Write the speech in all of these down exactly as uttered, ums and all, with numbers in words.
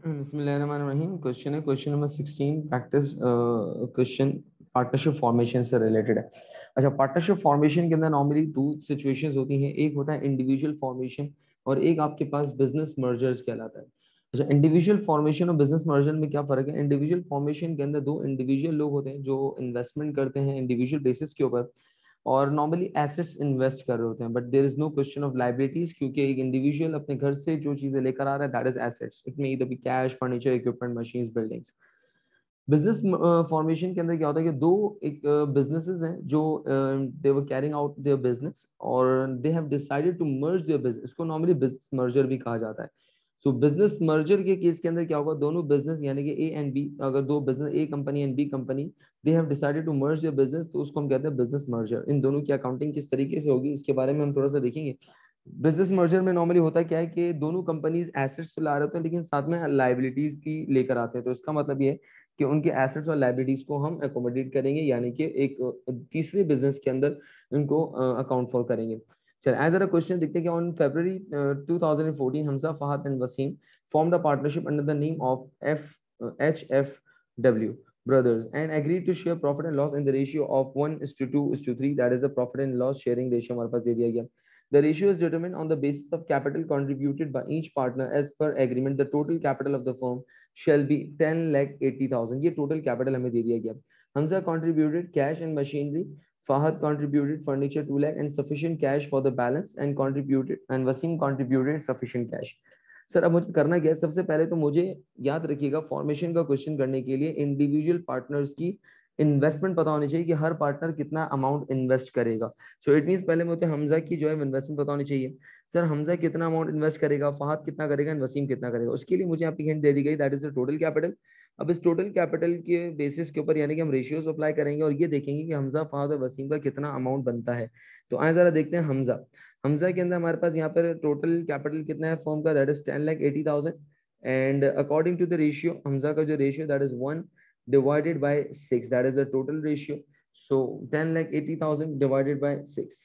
बिस्मिल्लाहिर्रहमानिर्रहीम। क्वेश्चन है question number sixteen, practice question partnership formation से रिलेटेड है। अच्छा, पार्टनरशिप फॉर्मेशन के अंदर नॉर्मली दो सिचुएशंस होती हैं, एक होता है इंडिविजुअल फॉर्मेशन और एक आपके पास बिजनेस मर्जर्स कहलाता है। अच्छा, इंडिविजुअल फॉर्मेशन और बिजनेस मर्जर में क्या फर्क है? इंडिविजुअल फॉर्मेशन के अंदर दो इंडिविजुअल लोग होते हैं जो इन्वेस्टमेंट करते हैं इंडिविजुअल बेसिस के ऊपर और नॉर्मली एसेट्स इन्वेस्ट कर रहे होते हैं, but there is no question of liabilities, क्योंकि एक इंडिविजुअल अपने घर से जो चीजें लेकर आ रहा है that is assets. It may either be cash, furniture, equipment, machines, buildings. Business formation के अंदर क्या होता है कि दो एक बिजनेसेस हैं जो they were carrying out their business और they have decided to merge their business, को नॉर्मली बिजनेस मर्जर भी कहा जाता है। सो बिजनेस मर्जर के केस के अंदर क्या होगा, दोनों बिजनेस यानी कि ए एंड बी, अगर दो business A company and B company they have decided to merge their business, तो उसको हम कहते हैं बिजनेस मर्जर। इन दोनों की अकाउंटिंग किस तरीके से होगी इसके बारे में हम थोड़ा सा देखेंगे। बिजनेस मर्जर में नॉर्मली होता क्या है कि दोनों कंपनीज एसेट्स ला रहे होते हैं लेकिन साथ में लाइबिलिटीज भी लेकर आते हैं, तो इसका मतलब ये है कि उनके एसेट्स और लाइबिलिटीज को हम अकोमोडेट करेंगे, यानी कि एक तीसरे बिजनेस के अंदर उनको अकाउंट फॉर करेंगे। चल एज अ क्वेश्चन देखते हैं कि on February two thousand fourteen Hamza, Fahad and Wasim formed a partnership under the name of F uh, H F W brothers and agreed to share profit and loss in the ratio of one is to two is to three, that is the profit and loss sharing ratio हमारे पास दे दिया गया। The ratio is determined on the basis of capital contributed by each partner as per agreement. The total capital of the firm shall be ten lakh eighty thousand। ये total capital हमें दे दिया गया। Hamza contributed cash and machinery, Fahad contributed furniture two lakh and sufficient cash for the balance and contributed and Wasim contributed sufficient cash। Sir अब मुझे करना क्या है, सबसे पहले तो मुझे याद रखिएगा फॉर्मेशन का क्वेश्चन करने के लिए इंडिविजुअल पार्टनर्स की इन्वेस्टमेंट पता होनी चाहिए कि हर पार्टनर कितना अमाउंट इन्वेस्ट करेगा। सो इट मींस पहले मुझे हमजा की जो है इन्वेस्टमेंट पता होनी चाहिए। सर हमजा कितना अमाउंट इन्वेस्ट करेगा, फहद कितना करेगा एंड वसीम कितना करेगा, उसके लिए मुझे आपकी हिंट दे दी गई, that is the total capital. अब इस टोटल कैपिटल के बेसिस के ऊपर यानी कि हम रेशियोज अप्लाई करेंगे और ये देखेंगे कि हमजा, फहद और वसीम का कितना अमाउंट बनता है। तो आए जरा देखते हैं हमजा। हमजा के अंदर हमारे पास यहाँ पर टोटल कैपिटल कितना है फर्म का, that is ten lakh eighty thousand and according to the ratio Hamza का जो ratio that is one divided by six, that is the total ratio. So ten lakh eighty thousand divided by six,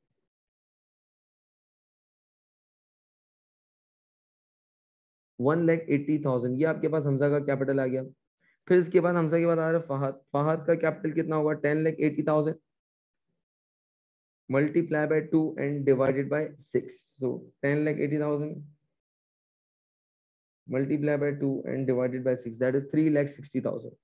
one lakh eighty thousand, ये आपके पास हमजा का capital आ गया। फिर इसके बाद हमजा के बाद आ रहा है फहद। फहद का कैपिटल कितना होगा, ten lakh eighty thousand multiply by two and divided by six, so ten lakh eighty thousand multiply by two and divided by six, that is three lakh sixty thousand।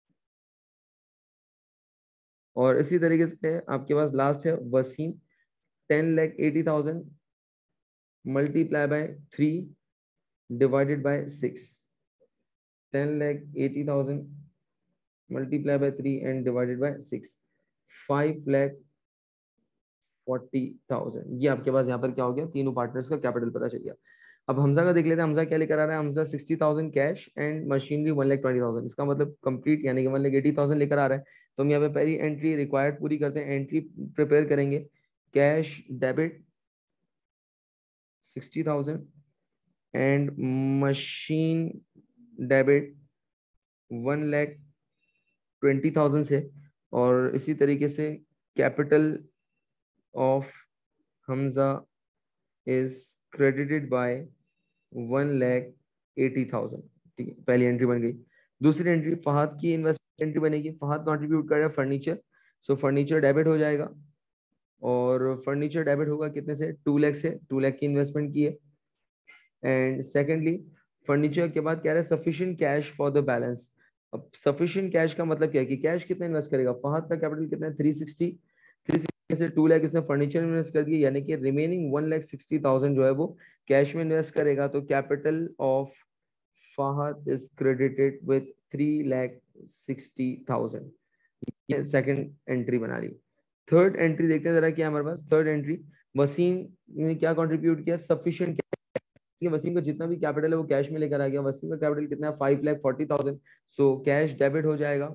और इसी तरीके से आपके पास लास्ट है Wasim, ten lakh eighty thousand multiply by three divided by six, ten lakh eighty thousand multiply by three and divided by six, five lakh forty thousand। ये आपके पास यहाँ पर क्या हो गया, तीनों पार्टनर्स का कैपिटल पता चल गया। अब हमजा का देख लेते हैं, हमजा क्या लेकर आ रहा है, Hamza sixty thousand cash and machinery one lakh twenty thousand, इसका मतलब कंप्लीट यानी कि वन लाख एटी थाउजेंड लेकर आ रहा है। तो हम यहाँ पे पहली एंट्री रिक्वायर्ड पूरी करते हैं, एंट्री प्रिपेयर करेंगे। Cash debit sixty thousand and machine debit one lakh twenty thousand से, और इसी तरीके से capital of Hamza is credited by one lakh eighty thousand. ठीक है, पहली एंट्री बन गई। दूसरी एंट्री फहद की इन्वेस्टमेंट एंट्री बनेगी, फहद कंट्रीब्यूट कर रहा है फर्नीचर, सो फर्नीचर डेबिट हो जाएगा और फर्नीचर डेबिट होगा कितने से, टू लाख से, टू लाख की इन्वेस्टमेंट की है। एंड सेकेंडली फर्नीचर के बाद कह रहा है sufficient cash for the balance. अब सफिशिएंट कैश का मतलब क्या है कि कैश कितना इन्वेस्ट करेगा, फहद का कैपिटल कितना है थ्री सिक्सटी, थ्री सिक्सटी से टू लाख इसने फर्नीचर में इन्वेस्ट कर दिया, यानी कि remaining one lakh sixty thousand जो है वो कैश में इन्वेस्ट करेगा। तो capital of Fahad is credited with three lakh sixty thousand. ये सेकंड एंट्री बना ली। थर्ड एंट्री देखते हैं जरा क्या हमारे पास। थर्ड एंट्री वसीम ने क्या कंट्रीब्यूट किया, सफिशिएंट। वसीम का जितना भी कैपिटल है वो कैश में लेकर आ गया। वसीम का कैपिटल कितना है, five lakh forty thousand, so cash debit हो जाएगा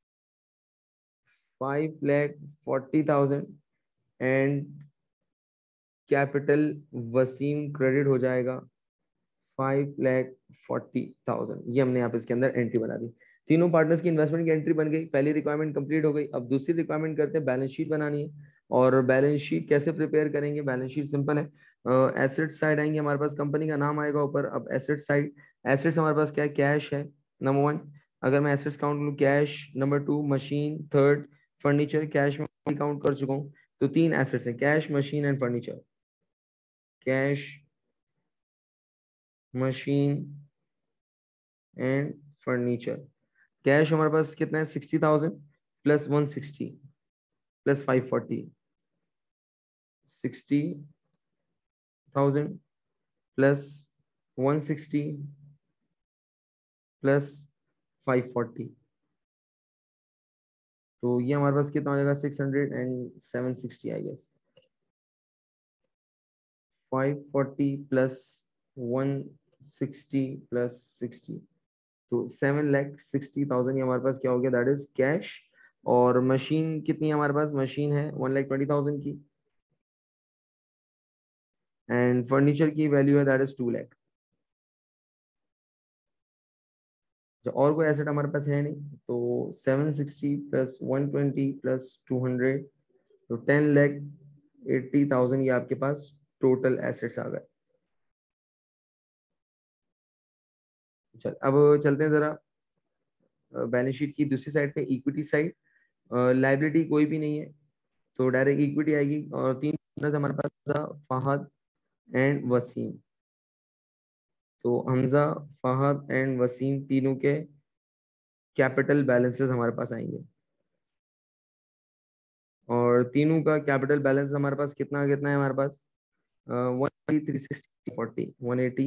five lakh forty thousand and capital Wasim credit हो जाएगा फाइव लाख फोर्टी थाउजेंड। ये हमने यहाँ पे इसके अंदर एंट्री बना दी। तीनों पार्टनर्स की इन्वेस्टमेंट की एंट्री बन गई, पहली रिक्वायरमेंट कंप्लीट हो गई। अब दूसरी रिक्वायरमेंट करते हैं, बैलेंस शीट बनानी है। और बैलेंस शीट कैसे प्रिपेयर करेंगे, बैलेंस शीट सिंपल है। एसेट साइड आएंगे, हमारे पास कंपनी का नाम आएगा ऊपर। अब एसेट साइड, एसेट्स हमारे पास क्या है, कैश है नंबर वन। अगर मैं एसेट्स काउंट करूँ, cash number two, machine third, furniture. Cash में काउंट कर चुका हूँ, तो तीन एसेट्स हैं, cash, machine and furniture. Cash, machine and furniture. Cash हमारे पास कितना है, sixty thousand plus one sixty plus five forty, sixty thousand plus one sixty plus five forty. तो ये हमारे पास कितना हो जाएगा, six hundred and seven sixty I guess. Five forty plus one sixty plus sixty, तो सेवन लैख सिक्सटी थाउजेंड ये हमारे पास क्या हो गया, दैट इज कैश। और मशीन कितनी है हमारे पास, मशीन है वन लैख ट्वेंटी थाउजेंड की, एंड फर्नीचर की वैल्यू है दैट इज टू लैख। और कोई एसेट हमारे पास है नहीं, तो seven sixty plus one twenty plus two hundred, तो टेन लैख एट्टी थाउजेंड ये आपके पास टोटल एसेट्स आ गए। चल अब चलते हैं जरा बैलेंस शीट की दूसरी साइड पे, इक्विटी साइड। लाइबिलिटी कोई भी नहीं है, तो डायरेक्ट इक्विटी आएगी। और तीन पार्टनर्स हमारे पास था, फहद एंड वसीम। तो हमजा, फहद एंड वसीम तीनों के कैपिटल बैलेंसेस हमारे पास आएंगे, और तीनों का कैपिटल बैलेंस हमारे पास कितना कितना है हमारे पास, one eighty, three sixty, forty, one eighty,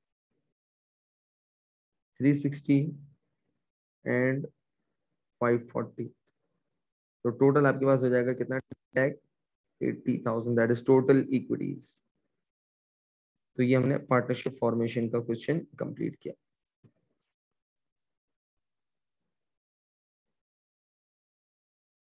three sixty and five forty. तो टोटल आपके पास हो जाएगा कितना, टैग eighty thousand, that is total equities. तो ये हमने पार्टनरशिप फॉर्मेशन का क्वेश्चन कंप्लीट किया।